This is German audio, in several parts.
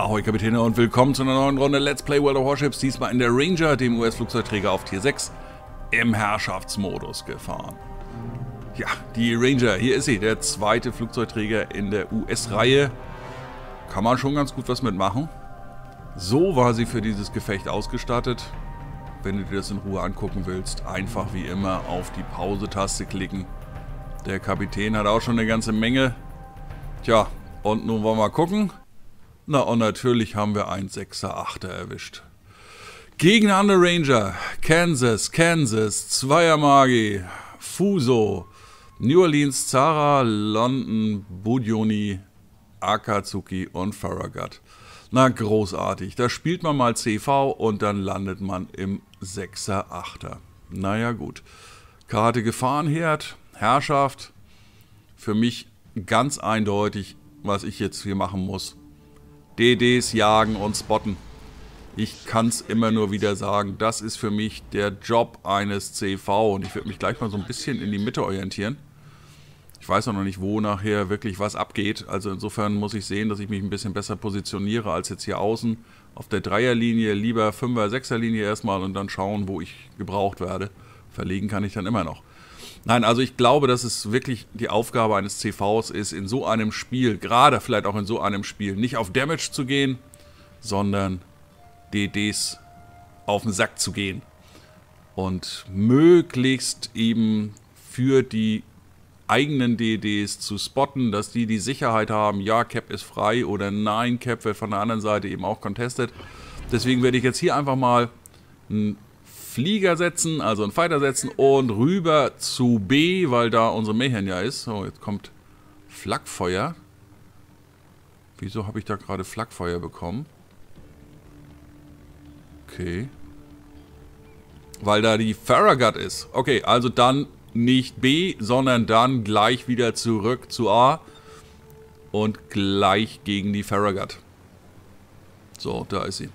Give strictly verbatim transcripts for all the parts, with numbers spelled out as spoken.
Ahoi Kapitäne und willkommen zu einer neuen Runde Let's Play World of Warships, diesmal in der Ranger, dem U S-Flugzeugträger auf Tier sechs, im Herrschaftsmodus gefahren. Ja, die Ranger, hier ist sie, der zweite Flugzeugträger in der U S-Reihe. Kann man schon ganz gut was mitmachen. So war sie für dieses Gefecht ausgestattet. Wenn du dir das in Ruhe angucken willst, einfach wie immer auf die Pause-Taste klicken. Der Kapitän hat auch schon eine ganze Menge. Tja, und nun wollen wir mal gucken. Na, und natürlich haben wir einen Sechser, Achter erwischt. Gegen eine andere Ranger, Kansas, Kansas, Zweier Magi, Fuso, New Orleans, Zara, London, Budioni, Akatsuki und Farragut. Na, großartig. Da spielt man mal C V und dann landet man im Sechser, Achter. Naja, gut. Karte Gefahrenherd, Herrschaft. Für mich ganz eindeutig, was ich jetzt hier machen muss. D Ds jagen und spotten. Ich kann es immer nur wieder sagen, das ist für mich der Job eines C V und ich werde mich gleich mal so ein bisschen in die Mitte orientieren. Ich weiß auch noch nicht, wo nachher wirklich was abgeht, also insofern muss ich sehen, dass ich mich ein bisschen besser positioniere als jetzt hier außen auf der Dreierlinie, lieber Fünfer-, Sechserlinie erstmal und dann schauen, wo ich gebraucht werde. Verlegen kann ich dann immer noch. Nein, also ich glaube, dass es wirklich die Aufgabe eines C Vs ist, in so einem Spiel, gerade vielleicht auch in so einem Spiel, nicht auf Damage zu gehen, sondern D Ds auf den Sack zu gehen. Und möglichst eben für die eigenen D Ds zu spotten, dass die die Sicherheit haben, ja, Cap ist frei oder nein, Cap wird von der anderen Seite eben auch contested. Deswegen werde ich jetzt hier einfach mal ein Flieger setzen, also einen Fighter setzen und rüber zu B, weil da unsere Mayhem ja ist. So, jetzt kommt Flakfeuer. Wieso habe ich da gerade Flakfeuer bekommen? Okay. Weil da die Farragut ist. Okay, also dann nicht B, sondern dann gleich wieder zurück zu A und gleich gegen die Farragut. So, da ist sie.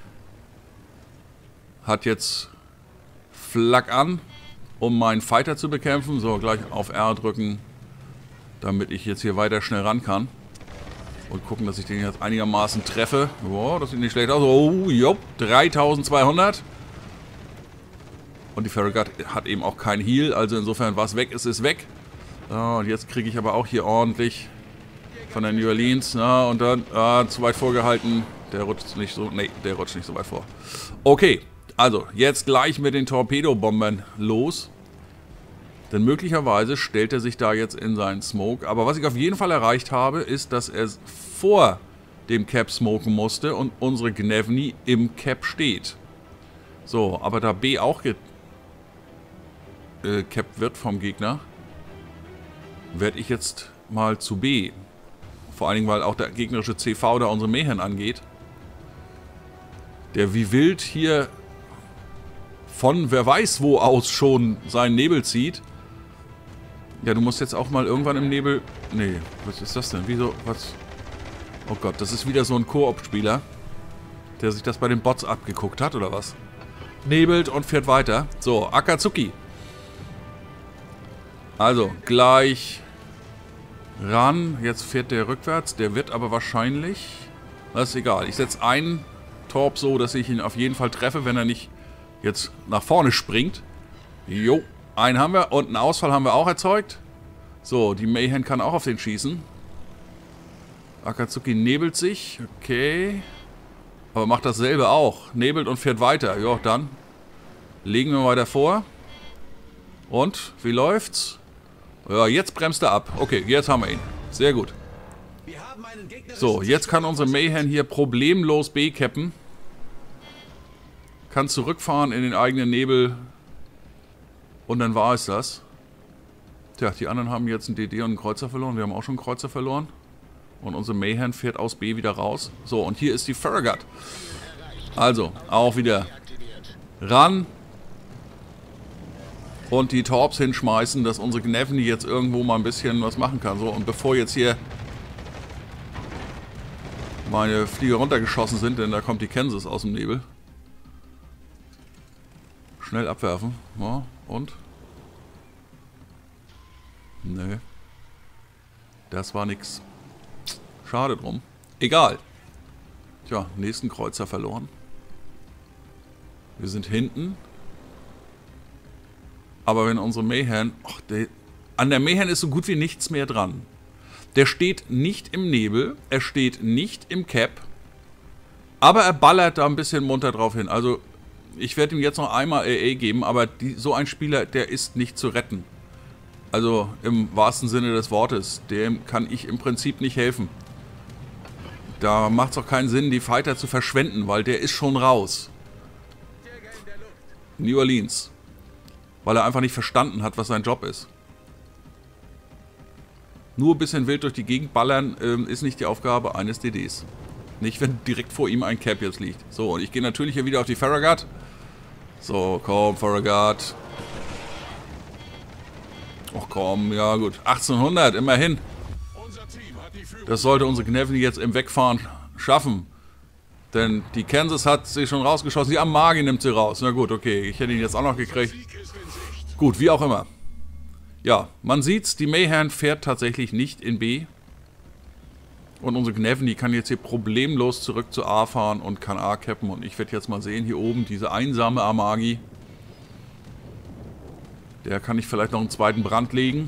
Hat jetzt Flak an, um meinen Fighter zu bekämpfen. So, gleich auf R drücken, damit ich jetzt hier weiter schnell ran kann. Und gucken, dass ich den jetzt einigermaßen treffe. Wow, das sieht nicht schlecht aus. Oh, jopp, dreitausendzweihundert. Und die Farragut hat eben auch kein Heal, also insofern, was weg ist, ist weg. Ja, und jetzt kriege ich aber auch hier ordentlich von der New Orleans. Ja, und dann, ah, zu weit vorgehalten. Der rutscht nicht so, nee, der rutscht nicht so weit vor. Okay. Also, jetzt gleich mit den Torpedobombern los. Denn möglicherweise stellt er sich da jetzt in seinen Smoke. Aber was ich auf jeden Fall erreicht habe, ist, dass er vor dem Cap smoken musste und unsere Gnevny im Cap steht. So, aber da B auch ge äh, capped wird vom Gegner, werde ich jetzt mal zu B. Vor allen Dingen, weil auch der gegnerische C V da unsere Mayhem angeht. Der wie wild hier von wer weiß wo aus schon seinen Nebel zieht. Ja, du musst jetzt auch mal irgendwann im Nebel... Nee, was ist das denn? Wieso? Was? Oh Gott, das ist wieder so ein Koop-Spieler, der sich das bei den Bots abgeguckt hat, oder was? Nebelt und fährt weiter. So, Akatsuki. Also, gleich ran. Jetzt fährt der rückwärts. Der wird aber wahrscheinlich... Das ist egal. Ich setze einen Torp so, dass ich ihn auf jeden Fall treffe, wenn er nicht jetzt nach vorne springt. Jo, einen haben wir und einen Ausfall haben wir auch erzeugt. So, die Mayhem kann auch auf den schießen. Akatsuki nebelt sich. Okay. Aber macht dasselbe auch. Nebelt und fährt weiter. Jo, dann legen wir weiter vor. Und, wie läuft's? Ja, jetzt bremst er ab. Okay, jetzt haben wir ihn. Sehr gut. So, jetzt kann unsere Mayhem hier problemlos B-cappen. Kann zurückfahren in den eigenen Nebel. Und dann war es das. Tja, die anderen haben jetzt einen D D und einen Kreuzer verloren. Wir haben auch schon einen Kreuzer verloren. Und unsere Mayhem fährt aus B wieder raus. So, und hier ist die Farragut. Also, auch wieder ran. Und die Torps hinschmeißen, dass unsere Gnevny jetzt irgendwo mal ein bisschen was machen kann. So, und bevor jetzt hier meine Flieger runtergeschossen sind, denn da kommt die Kansas aus dem Nebel. Schnell abwerfen. Ja, und? Nö. Das war nix. Schade drum. Egal. Tja, nächsten Kreuzer verloren. Wir sind hinten. Aber wenn unsere Mayhem... Ach, der, an der Mayhem ist so gut wie nichts mehr dran. Der steht nicht im Nebel. Er steht nicht im Cap. Aber er ballert da ein bisschen munter drauf hin. Also, ich werde ihm jetzt noch einmal A A geben. Aber die, so ein Spieler, der ist nicht zu retten. Also, im wahrsten Sinne des Wortes. Dem kann ich im Prinzip nicht helfen. Da macht es auch keinen Sinn, die Fighter zu verschwenden. Weil der ist schon raus. New Orleans. Weil er einfach nicht verstanden hat, was sein Job ist. Nur ein bisschen wild durch die Gegend ballern ähm, ist nicht die Aufgabe eines D Ds. Nicht, wenn direkt vor ihm ein Cap jetzt liegt. So, und ich gehe natürlich hier wieder auf die Farragut. So, komm, Farragut. Och komm, ja gut. achtzehnhundert, immerhin. Das sollte unsere Gnevny jetzt im Wegfahren schaffen. Denn die Kansas hat sie schon rausgeschossen. Die Amagi nimmt sie raus. Na gut, okay. Ich hätte ihn jetzt auch noch gekriegt. Gut, wie auch immer. Ja, man sieht's. Die Mayhem fährt tatsächlich nicht in B. Und unsere Gnevny kann jetzt hier problemlos zurück zu A fahren und kann A cappen. Und ich werde jetzt mal sehen, hier oben diese einsame Amagi. Der kann ich vielleicht noch einen zweiten Brand legen.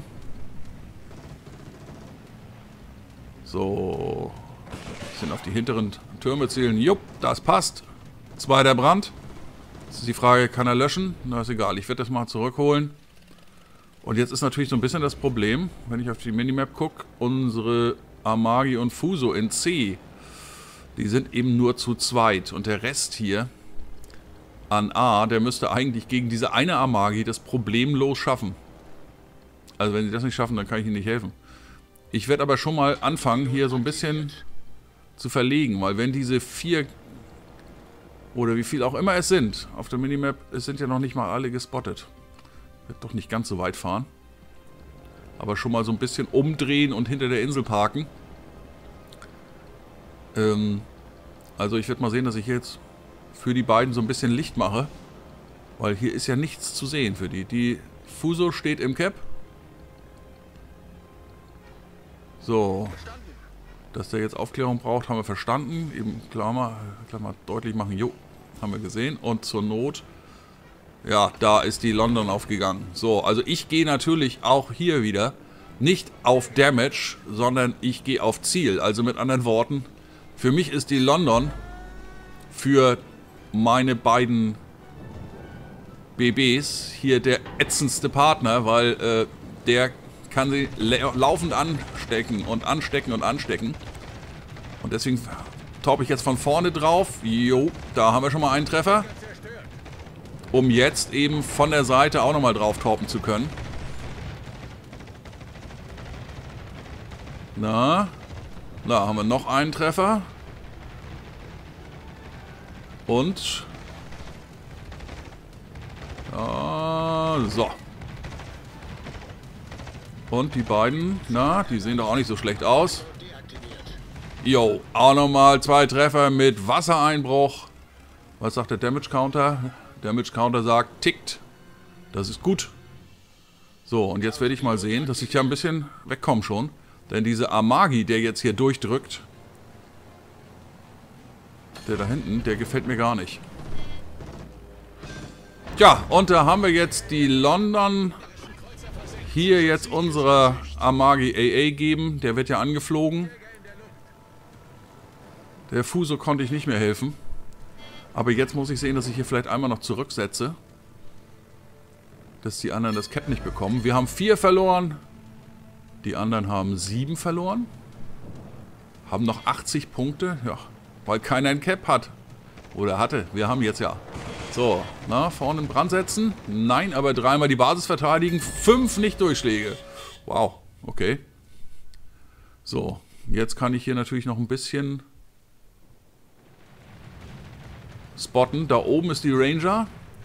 So. Ein bisschen auf die hinteren Türme zielen. Jupp, das passt. Zweiter Brand. Jetzt ist die Frage, kann er löschen? Na, ist egal. Ich werde das mal zurückholen. Und jetzt ist natürlich so ein bisschen das Problem, wenn ich auf die Minimap gucke, unsere Amagi und Fuso in C, die sind eben nur zu zweit. Und der Rest hier an A, der müsste eigentlich gegen diese eine Amagi das problemlos schaffen. Also wenn sie das nicht schaffen, dann kann ich ihnen nicht helfen. Ich werde aber schon mal anfangen, hier so ein bisschen zu verlegen, weil wenn diese vier oder wie viel auch immer es sind, auf der Minimap, es sind ja noch nicht mal alle gespottet. Wird doch nicht ganz so weit fahren. Aber schon mal so ein bisschen umdrehen und hinter der Insel parken. Ähm, also ich werde mal sehen, dass ich jetzt für die beiden so ein bisschen Licht mache. Weil hier ist ja nichts zu sehen für die. Die Fuso steht im Cap. So. Dass der jetzt Aufklärung braucht, haben wir verstanden. Eben klar mal, klar mal deutlich machen. Jo, haben wir gesehen. Und zur Not, ja, da ist die London aufgegangen. So, also ich gehe natürlich auch hier wieder nicht auf Damage, sondern ich gehe auf Ziel. Also mit anderen Worten, für mich ist die London für meine beiden B Bs hier der ätzendste Partner, weil äh, der kann sie laufend anstecken und anstecken und anstecken. Und deswegen taube ich jetzt von vorne drauf. Jo, da haben wir schon mal einen Treffer. Um jetzt eben von der Seite auch nochmal drauf taupen zu können. Na, da haben wir noch einen Treffer. Und... Ja, so. Und die beiden, na, die sehen doch auch nicht so schlecht aus. Jo, auch nochmal zwei Treffer mit Wassereinbruch. Was sagt der Damage Counter? Damage Counter sagt, tickt. Das ist gut. So, und jetzt werde ich mal sehen, dass ich ja ein bisschen wegkomme schon. Denn diese Amagi, der jetzt hier durchdrückt, der da hinten, der gefällt mir gar nicht. Tja, und da haben wir jetzt die London hier jetzt unserer Amagi A A geben. Der wird ja angeflogen. Der Fuso konnte ich nicht mehr helfen. Aber jetzt muss ich sehen, dass ich hier vielleicht einmal noch zurücksetze. Dass die anderen das Cap nicht bekommen. Wir haben vier verloren. Die anderen haben sieben verloren. Haben noch achtzig Punkte. Ja, weil keiner ein Cap hat. Oder hatte. Wir haben jetzt ja. So, na, vorne in Brand setzen. Nein, aber dreimal die Basis verteidigen. Fünf Nicht-Durchschläge. Wow, okay. So, jetzt kann ich hier natürlich noch ein bisschen spotten. Da oben ist die Ranger.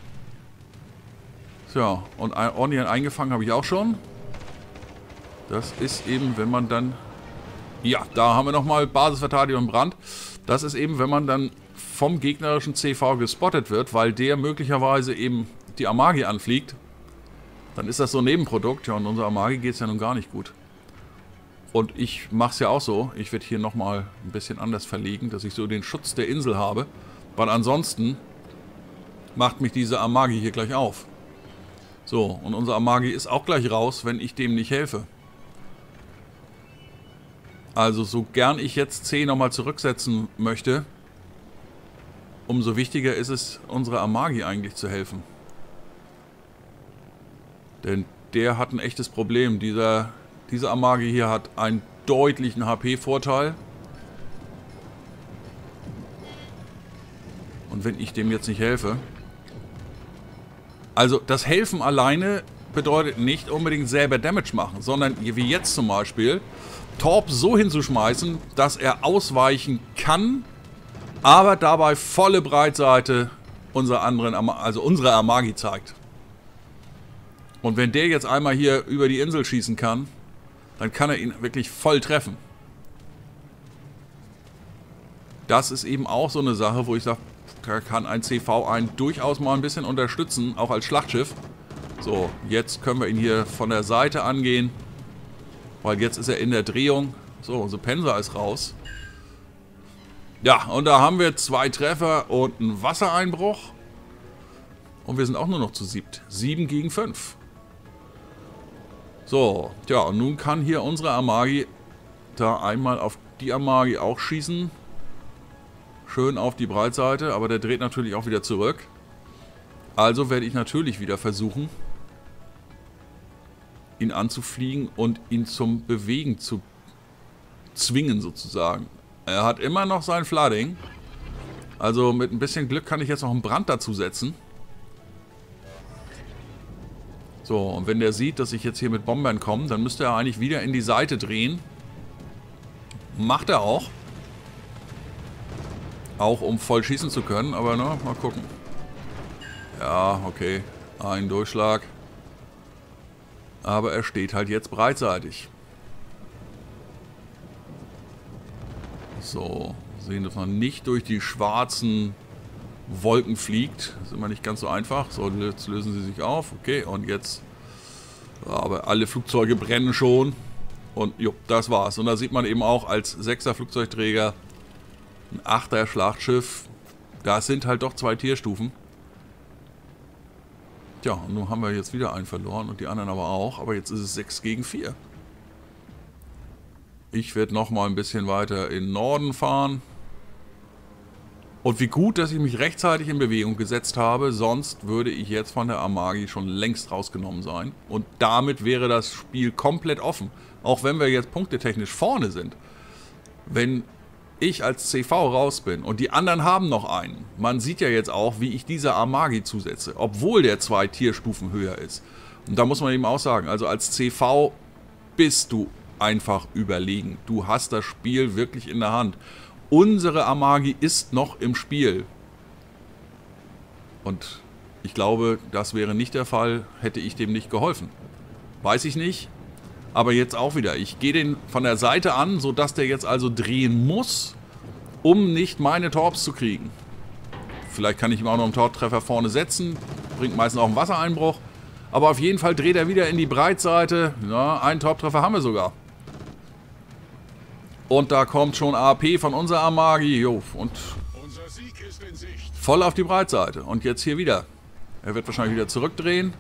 So, und ordentlich eingefangen habe ich auch schon. Das ist eben, wenn man dann... Ja, da haben wir nochmal Basisverteidigung und Brand. Das ist eben, wenn man dann vom gegnerischen C V gespottet wird, weil der möglicherweise eben die Amagi anfliegt. Dann ist das so ein Nebenprodukt. Ja, und unser Amagi geht es ja nun gar nicht gut. Und ich mache es ja auch so. Ich werde hier nochmal ein bisschen anders verlegen, dass ich so den Schutz der Insel habe. Weil ansonsten macht mich diese Amagi hier gleich auf. So, und unser Amagi ist auch gleich raus, wenn ich dem nicht helfe. Also so gern ich jetzt C nochmal zurücksetzen möchte, umso wichtiger ist es, unsere Amagi eigentlich zu helfen. Denn der hat ein echtes Problem. Dieser, dieser Amagi hier hat einen deutlichen H P-Vorteil. Und wenn ich dem jetzt nicht helfe... Also das Helfen alleine bedeutet nicht unbedingt selber Damage machen, sondern wie jetzt zum Beispiel, Torp so hinzuschmeißen, dass er ausweichen kann, aber dabei volle Breitseite unserer anderen, also unserer Amagi zeigt. Und wenn der jetzt einmal hier über die Insel schießen kann, dann kann er ihn wirklich voll treffen. Das ist eben auch so eine Sache, wo ich sage, da kann ein C V einen durchaus mal ein bisschen unterstützen, auch als Schlachtschiff. So, jetzt können wir ihn hier von der Seite angehen, weil jetzt ist er in der Drehung. So, unser Pensa ist raus. Ja, und da haben wir zwei Treffer und einen Wassereinbruch. Und wir sind auch nur noch zu siebt. Sieben gegen fünf. So, tja, und nun kann hier unsere Amagi da einmal auf die Amagi auch schießen. Schön auf die Breitseite, aber der dreht natürlich auch wieder zurück. Also werde ich natürlich wieder versuchen, ihn anzufliegen und ihn zum Bewegen zu zwingen sozusagen. Er hat immer noch sein Flooding. Also mit ein bisschen Glück kann ich jetzt noch einen Brand dazu setzen. So, und wenn der sieht, dass ich jetzt hier mit Bombern komme, dann müsste er eigentlich wieder in die Seite drehen. Macht er auch. Auch um voll schießen zu können, aber na, mal gucken. Ja, okay. Ein Durchschlag. Aber er steht halt jetzt breitseitig. So, sehen, dass man nicht durch die schwarzen Wolken fliegt. Das ist immer nicht ganz so einfach. So, jetzt lösen sie sich auf. Okay, und jetzt... Aber alle Flugzeuge brennen schon. Und jo, das war's. Und da sieht man eben auch als sechster Flugzeugträger ein achter Schlachtschiff. Das sind halt doch zwei Tierstufen. Tja, und nun haben wir jetzt wieder einen verloren und die anderen aber auch. Aber jetzt ist es sechs gegen vier. Ich werde nochmal ein bisschen weiter in den Norden fahren. Und wie gut, dass ich mich rechtzeitig in Bewegung gesetzt habe. Sonst würde ich jetzt von der Amagi schon längst rausgenommen sein. Und damit wäre das Spiel komplett offen. Auch wenn wir jetzt punktetechnisch vorne sind. Wenn ich als C V raus bin und die anderen haben noch einen. Man sieht ja jetzt auch, wie ich diese Amagi zusetze, obwohl der zwei Tierstufen höher ist. Und da muss man eben auch sagen, also als C V bist du einfach überlegen. Du hast das Spiel wirklich in der Hand. Unsere Amagi ist noch im Spiel. Und ich glaube, das wäre nicht der Fall, hätte ich dem nicht geholfen. Weiß ich nicht. Aber jetzt auch wieder. Ich gehe den von der Seite an, sodass der jetzt also drehen muss, um nicht meine Torps zu kriegen. Vielleicht kann ich ihm auch noch einen Tortreffer vorne setzen. Bringt meistens auch einen Wassereinbruch. Aber auf jeden Fall dreht er wieder in die Breitseite. Ja, einen Tortreffer haben wir sogar. Und da kommt schon A P von unserer Amagi. Jo, und voll auf die Breitseite. Und jetzt hier wieder. Er wird wahrscheinlich wieder zurückdrehen.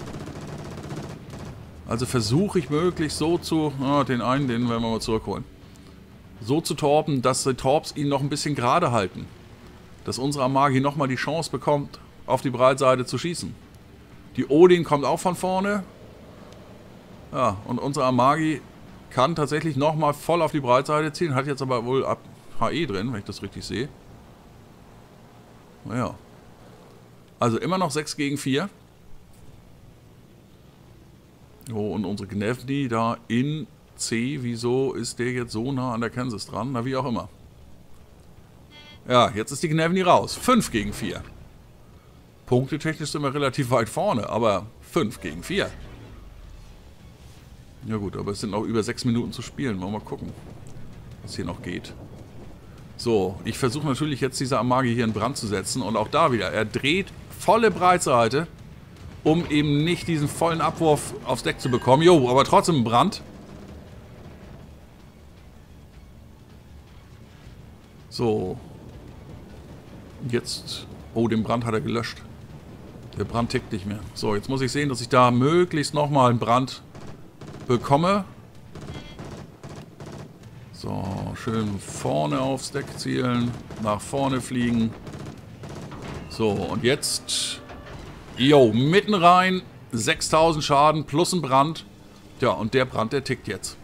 Also versuche ich möglichst so zu... Oh, den einen, den werden wir mal zurückholen. So zu torpen, dass die Torps ihn noch ein bisschen gerade halten. Dass unsere Amagi nochmal die Chance bekommt, auf die Breitseite zu schießen. Die Odin kommt auch von vorne. Ja, und unsere Amagi kann tatsächlich nochmal voll auf die Breitseite ziehen. Hat jetzt aber wohl ab H E drin, wenn ich das richtig sehe. Naja. Also immer noch sechs gegen vier. Oh, und unsere Gnevny da in C. Wieso ist der jetzt so nah an der Kansas dran? Na, wie auch immer. Ja, jetzt ist die Gnevny raus. fünf gegen vier. Punktetechnisch sind wir relativ weit vorne, aber fünf gegen vier. Ja gut, aber es sind noch über sechs Minuten zu spielen. Wollen wir mal gucken, was hier noch geht. So, ich versuche natürlich jetzt diese Amagi hier in Brand zu setzen. Und auch da wieder, er dreht volle Breitseite, um eben nicht diesen vollen Abwurf aufs Deck zu bekommen. Jo, aber trotzdem ein Brand. So. Jetzt... Oh, den Brand hat er gelöscht. Der Brand tickt nicht mehr. So, jetzt muss ich sehen, dass ich da möglichst nochmal einen Brand bekomme. So, schön vorne aufs Deck zielen. Nach vorne fliegen. So, und jetzt... Jo, mitten rein. sechstausend Schaden plus ein Brand. Ja, und der Brand, der tickt jetzt.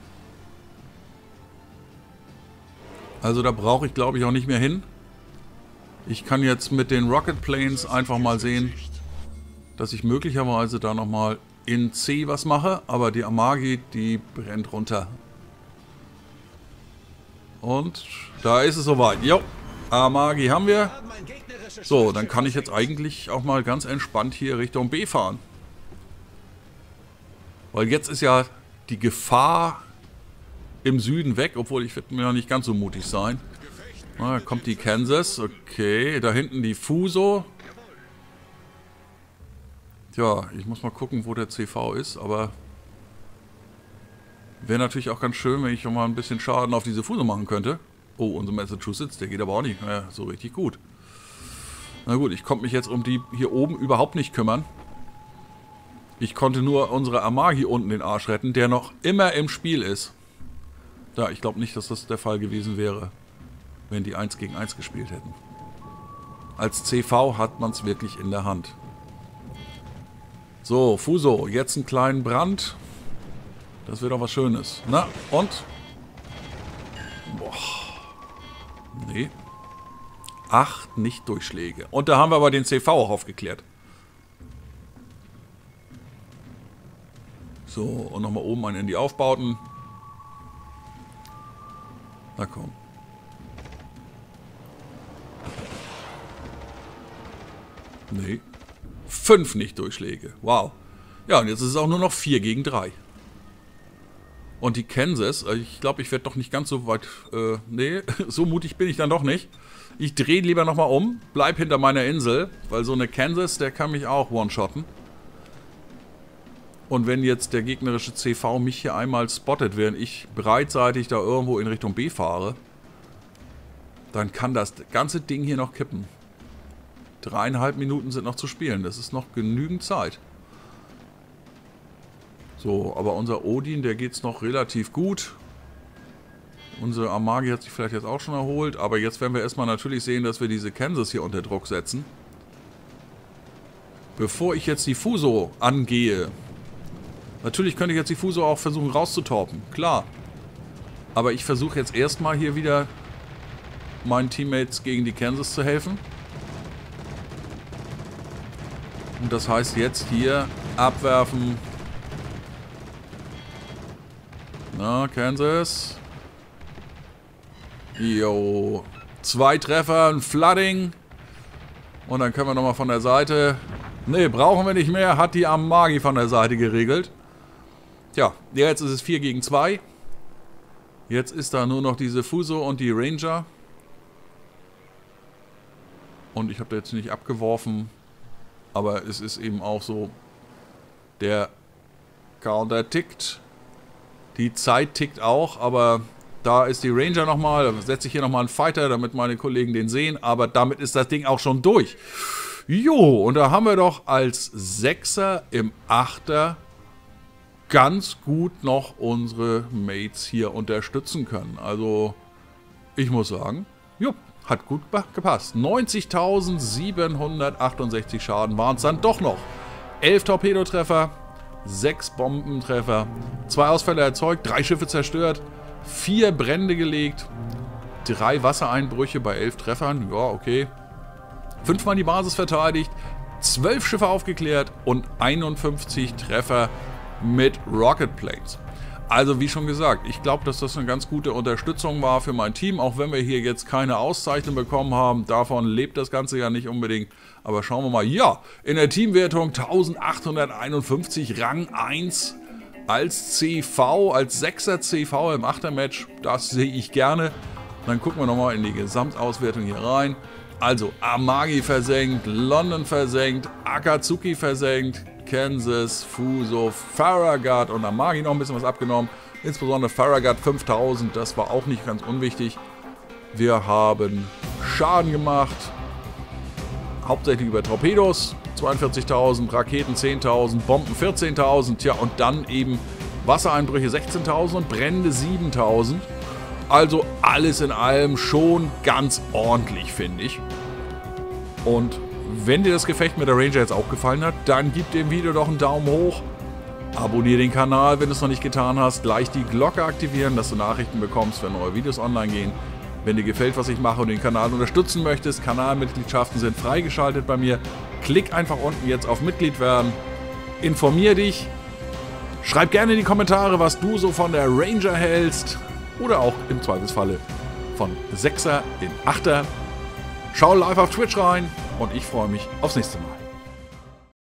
Also da brauche ich, glaube ich, auch nicht mehr hin. Ich kann jetzt mit den Rocket Planes einfach mal sehen, dass ich möglicherweise da nochmal in C was mache. Aber die Amagi, die brennt runter. Und da ist es soweit. Jo, Amagi haben wir. So, dann kann ich jetzt eigentlich auch mal ganz entspannt hier Richtung B fahren. Weil jetzt ist ja die Gefahr im Süden weg, obwohl ich werde mir ja nicht ganz so mutig sein. Na, da kommt die Kansas, okay, da hinten die Fuso. Tja, ich muss mal gucken, wo der C V ist, aber wäre natürlich auch ganz schön, wenn ich noch mal ein bisschen Schaden auf diese Fuso machen könnte. Oh, unser Massachusetts, der geht aber auch nicht mehr so richtig gut. Na gut, ich konnte mich jetzt um die hier oben überhaupt nicht kümmern. Ich konnte nur unsere Amagi unten den Arsch retten, der noch immer im Spiel ist. Ja, ich glaube nicht, dass das der Fall gewesen wäre, wenn die eins gegen eins gespielt hätten. Als C V hat man es wirklich in der Hand. So, Fuso, jetzt einen kleinen Brand. Das wäre doch was Schönes. Na, und? Boah. Nee. Acht Nicht-Durchschläge. Und da haben wir aber den C V auch aufgeklärt. So, und nochmal oben einen in die Aufbauten. Na komm. Nee. Fünf Nicht-Durchschläge. Wow. Ja, und jetzt ist es auch nur noch vier gegen drei. Und die Kansas, ich glaube, ich werde doch nicht ganz so weit... Äh, nee, so mutig bin ich dann doch nicht. Ich drehe lieber nochmal um, bleib hinter meiner Insel, weil so eine Kansas, der kann mich auch one-shotten. Und wenn jetzt der gegnerische C V mich hier einmal spottet, während ich breitseitig da irgendwo in Richtung B fahre, dann kann das ganze Ding hier noch kippen. Dreieinhalb Minuten sind noch zu spielen. Das ist noch genügend Zeit. So, aber unser Odin, der geht es noch relativ gut. Unsere Amagi hat sich vielleicht jetzt auch schon erholt. Aber jetzt werden wir erstmal natürlich sehen, dass wir diese Kansas hier unter Druck setzen. Bevor ich jetzt die Fuso angehe... Natürlich könnte ich jetzt die Fuso auch versuchen rauszutorpen, klar. Aber ich versuche jetzt erstmal hier wieder meinen Teammates gegen die Kansas zu helfen. Und das heißt jetzt hier abwerfen. Na, Kansas. Jo. Zwei Treffer, ein Flooding. Und dann können wir nochmal von der Seite... Ne, brauchen wir nicht mehr, hat die Amagi von der Seite geregelt. Tja, jetzt ist es vier gegen zwei. Jetzt ist da nur noch diese Fuso und die Ranger. Und ich habe da jetzt nicht abgeworfen. Aber es ist eben auch so, der Counter tickt. Die Zeit tickt auch, aber da ist die Ranger nochmal. Da setze ich hier nochmal einen Fighter, damit meine Kollegen den sehen. Aber damit ist das Ding auch schon durch. Jo, und da haben wir doch als Sechser im Achter ganz gut noch unsere Mates hier unterstützen können. Also, ich muss sagen, jo, hat gut gepasst. neunzigtausendsiebenhundertachtundsechzig Schaden waren es dann doch noch. elf Torpedotreffer, sechs Bombentreffer, zwei Ausfälle erzeugt, drei Schiffe zerstört, vier Brände gelegt, drei Wassereinbrüche bei elf Treffern, ja, okay. Fünfmal die Basis verteidigt, zwölf Schiffe aufgeklärt und einundfünfzig Treffer mit Rocket Planes. Also wie schon gesagt, ich glaube, dass das eine ganz gute Unterstützung war für mein Team, auch wenn wir hier jetzt keine Auszeichnung bekommen haben. Davon lebt das Ganze ja nicht unbedingt. Aber schauen wir mal. Ja, in der Teamwertung eintausendachthunderteinundfünfzig, Rang eins als C V, als Sechser C V im Achtermatch. Das sehe ich gerne. Dann gucken wir nochmal in die Gesamtauswertung hier rein. Also Amagi versenkt, London versenkt, Akatsuki versenkt, Kansas, Fuso, Farragut und Amagi noch ein bisschen was abgenommen. Insbesondere Farragut fünftausend, das war auch nicht ganz unwichtig. Wir haben Schaden gemacht. Hauptsächlich über Torpedos. zweiundvierzigtausend, Raketen zehntausend, Bomben vierzehntausend. Tja, und dann eben Wassereinbrüche sechzehntausend und Brände siebentausend. Also alles in allem schon ganz ordentlich, finde ich. Und wenn dir das Gefecht mit der Ranger jetzt auch gefallen hat, dann gib dem Video doch einen Daumen hoch. Abonniere den Kanal, wenn du es noch nicht getan hast. Gleich die Glocke aktivieren, dass du Nachrichten bekommst, wenn neue Videos online gehen. Wenn dir gefällt, was ich mache und den Kanal unterstützen möchtest, Kanalmitgliedschaften sind freigeschaltet bei mir. Klick einfach unten jetzt auf Mitglied werden. Informier dich. Schreib gerne in die Kommentare, was du so von der Ranger hältst. Oder auch im Zweifelsfalle von Sechser in Achter. Schau live auf Twitch rein und ich freue mich aufs nächste Mal.